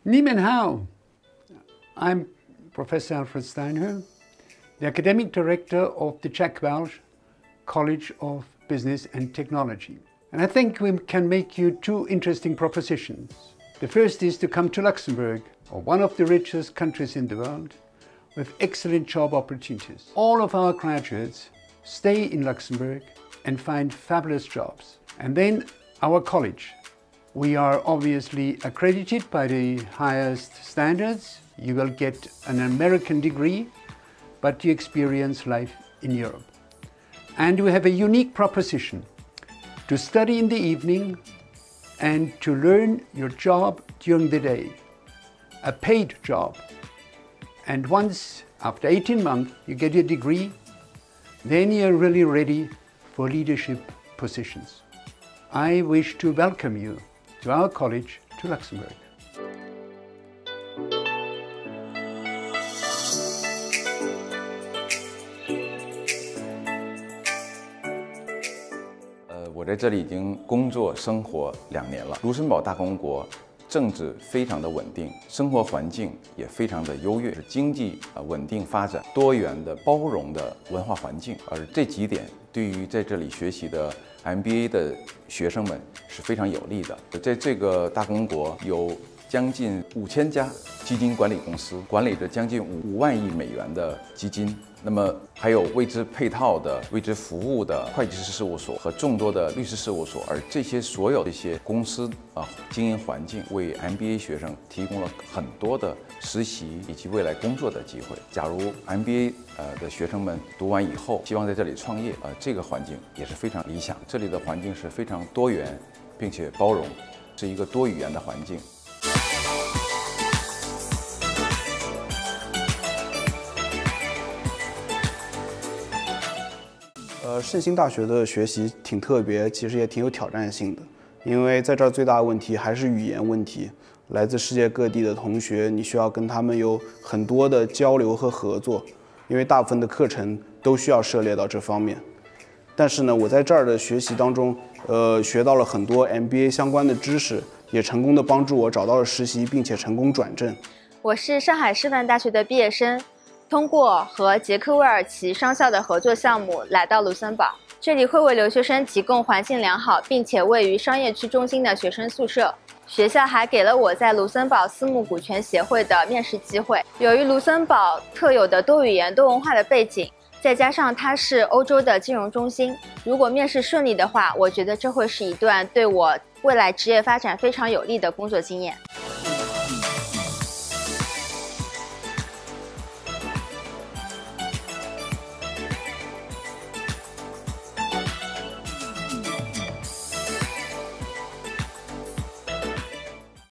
Ni men hao. I'm Professor Alfred Steinher, the Academic Director of the Jack Welch College of Business and Technology. And I think we can make you two interesting propositions. The first is to come to Luxembourg, or one of the richest countries in the world, with excellent job opportunities. All of our graduates stay in Luxembourg and find fabulous jobs. And then our college. We are obviously accredited by the highest standards. You will get an American degree, but you experience life in Europe. And we have a unique proposition to study in the evening and to learn your job during the day, a paid job. And once, after 18 months, you get your degree, then you're really ready for leadership positions. I wish to welcome you to our college to Luxembourg. 我在这里已经工作生活2年了。卢森堡大公国政治非常的稳定，生活环境也非常的优越，经济稳定发展，多元的包容的文化环境，而这几点对于在这里学习的 MBA 的学生们是非常有利的。在这个大公国有将近5000家基金管理公司，管理着将近5万亿美元的基金。那么还有为之配套的、为之服务的会计师事务所和众多的律师事务所，而这些所有这些公司经营环境为 MBA 学生提供了很多的实习以及未来工作的机会。假如 MBA 的学生们读完以后希望在这里创业，这个环境也是非常理想。这里的环境是非常多元并且包容，是一个多语言的环境。 圣心大学的学习挺特别，其实也挺有挑战性的，因为在这儿最大的问题还是语言问题。来自世界各地的同学，你需要跟他们有很多的交流和合作，因为大部分的课程都需要涉猎到这方面。但是呢，我在这儿的学习当中，学到了很多 MBA 相关的知识，也成功的帮助我找到了实习，并且成功转正。 我是上海师范大学的毕业生。通过和捷克韦尔奇商校的合作项目来到卢森堡，这里会为留学生提供环境良好并且位于商业区中心的学生宿舍。学校还给了我在卢森堡私募股权协会的面试机会。由于卢森堡特有的多语言多文化的背景，再加上它是欧洲的金融中心，如果面试顺利的话，我觉得这会是一段对我未来职业发展非常有利的工作经验。